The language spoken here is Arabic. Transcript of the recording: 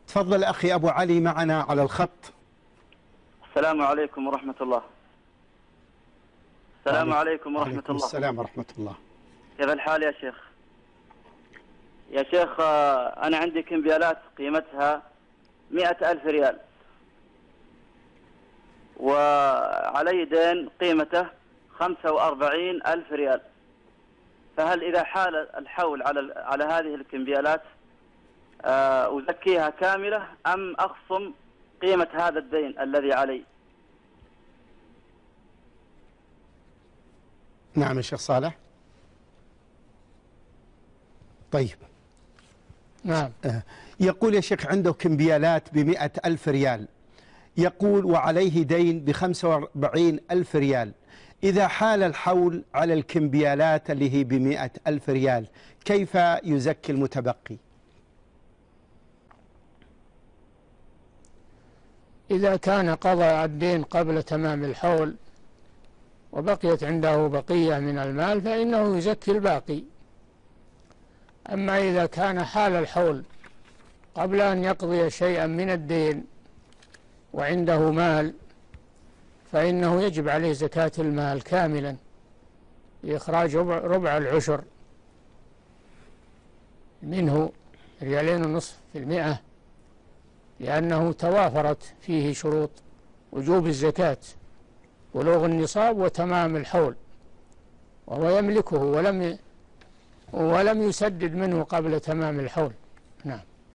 تفضل أخي أبو علي معنا على الخط. السلام عليكم ورحمة الله. السلام عليكم ورحمة الله. السلام ورحمة الله. كيف الحال يا شيخ؟ يا شيخ أنا عندي كمبيالات قيمتها 100,000 ريال، وعلي دين قيمته 45,000 ريال، فهل إذا حال الحول على هذه الكمبيالات أزكيها كاملة أم أخصم قيمة هذا الدين الذي علي؟ نعم يا شيخ صالح. طيب نعم. يقول يا شيخ عنده كمبيالات ب100,000 ريال، يقول وعليه دين ب45,000 ريال، إذا حال الحول على الكمبيالات اللي هي ب100,000 ريال كيف يزكي المتبقي؟ إذا كان قضى الدين قبل تمام الحول وبقيت عنده بقية من المال فإنه يزكي الباقي. أما إذا كان حال الحول قبل أن يقضي شيئا من الدين وعنده مال فإنه يجب عليه زكاة المال كاملا لإخراج ربع العشر منه 2.5%، لأنه توافرت فيه شروط وجوب الزكاة: بلوغ النصاب وتمام الحول، وهو يملكه ولم يسدد منه قبل تمام الحول. نعم.